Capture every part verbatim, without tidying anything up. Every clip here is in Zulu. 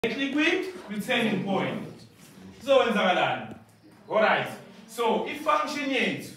liquid returning point. So wenzakalani? Alright. So if function yethu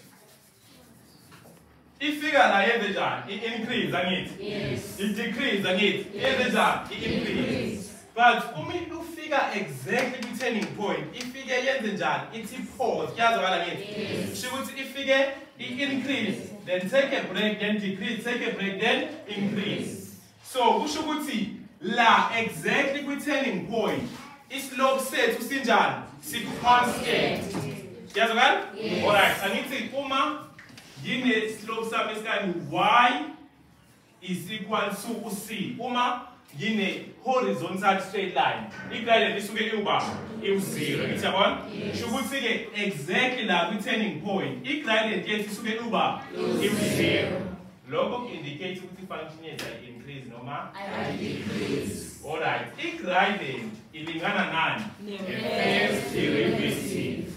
ifika la yenze njani? I-increase angithi? Yes. I-decrease angithi? Yenze njani? I-increase. But uma ufika exactly ku-turning point, ifike yenze njani? Ithi pause. Kuyazakala ngithi? Yes. Sho ukuthi ifike i-increase, then take a break, then decrease, take a break, then increase. So kusho ukuthi la exactly ku-turning point, islope sethu sinjani? Si-constant. Kuyazakala? Yes. Alright, angithi uma ngine slope sami esikani y is equal to c. Uma ngine horizontal straight line, igradient isuke iuba iu-zero. Ngithi yabona? Sho ukuthi ke exactly la ku-turning point, igradient yethu isuke iuba iu-zero. Lokho ku-indicate ukuthi i-function yethu ay-increase noma I-decrease. Alright, igradient ilingana nani? First derivative.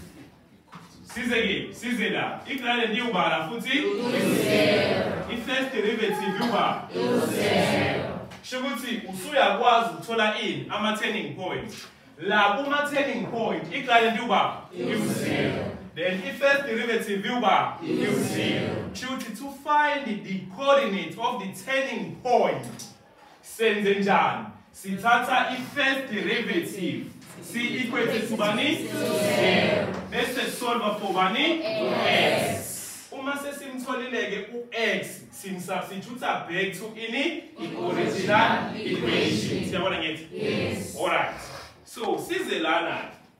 Size ke, size la. Igradient iubala futhi U-zero. i-first derivative iuba U-zero. sho ukuthi usuyakwazi ukuthola ini ama-turning point. La kuma-turning point, igradient iuba u-zero. Then i-first derivative iuba u-zero. Sho ukuthi to find the coordinate of the turning point, senze njani? Sithatha i-first derivative si-equate to bani? Zero. Bese solve for bani? X. Uma sesimtholile u-x, simsubstitute back to ini i-original equation. Siyabona ngithi? Yes. Alright. So size lana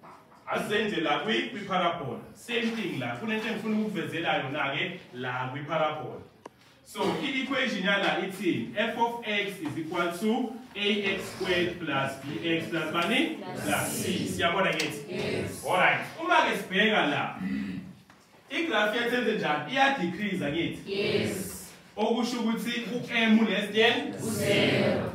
asenze la kwi-parabola. Same thing la. Kunento engifuna ukukuvezela yona ke la kwi-parabola. So i-equation yala ithi f of x is equal to ax squared plus bx plus bani? Plus c. Siyabona ngithi? Yes. Alright. Uma ke sibheka la, igraph yethu yenze njani? Iya-decrease angithi? Yes. Okusho ukuthi u-m less than Zero.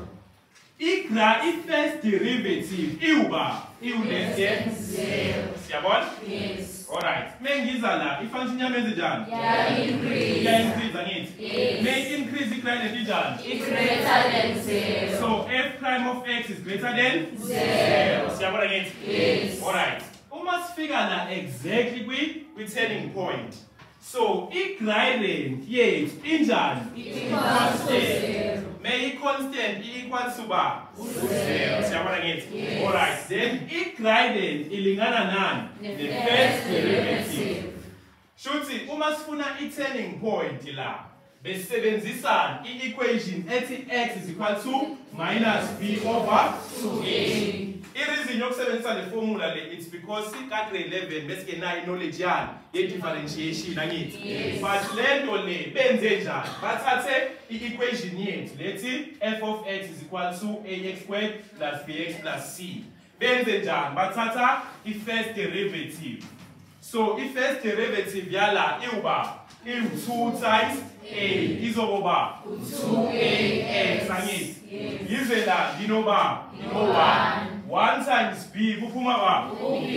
igra i-first derivative iuba iu-less than Zero. siyabona? Yes. Alright. Mengiza la, i-function yami yenze njani? Yeah-increase. Iya-increase angithi? Yes. May-increase igradient injani? It's greater than zero. So f prime of x is greater than Zero. siyabona ngithi? Yes. Alright. Uma sifika la exactly kwi-turning point. So i-gradient yethu injani? It equals to zero. May i-constant i-equal to ba? Zero. Siyabona ngithi? Yes. Alright. Then i-gradient ilingana nani? The first derivative. Shuthi uma sifuna i-turning point la, besebenzisa i-equation ethi x is equal to minus b over two a. I-reason yokusebenzisa le formula le, it's because si-grade eleven bese ke nayo knowledge yani ye-differentiation angithi. Yes. But le nto le benze njani? Bathathe i-equation yethu lethi f of x is equal to ax squared plus bx plus c. Benze njani? Bathatha i-first derivative. So i-first derivative yala iuba iu-two times a izokuba two a x angithi. Yize la nginoba ngino-one. one times b kuphuma ba?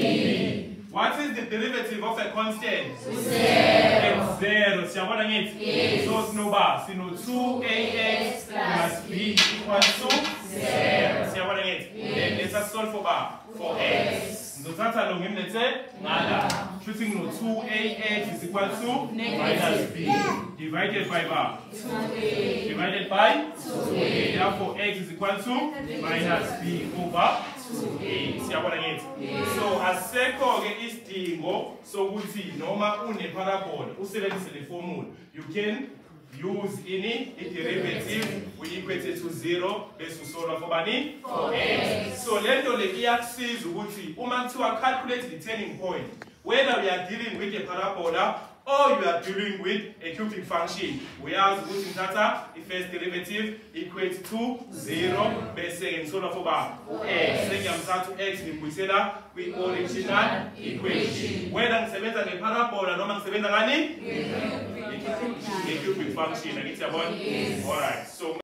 B. What is the derivative of a constant? Zero. Zero. Siyabona ngithi? Yes. So sinoba sino two a x plus b equals to zero. Siyabona ngithi? Then let's just solve for ba? For x. Ngizothatha lo ngimlethe ngala. Shuthi ngino two a x is equal to minus b divided by ba? two a. Divided by two a. therefore x is equal to minus b over two a. Siyabona ngithi? So asekho ke isidingo sokuthi noma une-parabola usebenzise le formula. You can use ini i-derivative we-equate to zero bese usolve for bani? For x. So le nto le iyakusiza ukuthi uma kuthiwa calculate the turning point, whether we are dealing with a parabola or you are dealing with a cubic function, uyazi ukuthi ngithatha i-first derivative equate to zero bese ngisolve for ba? X. Sengiyamthatha u-x ngimbuyisela kwi-original equation. Whether ngisebenza nge-parabola noma ngisebenza ngani? Nge-cubic function. Angithi yabona? Yes. Alright. So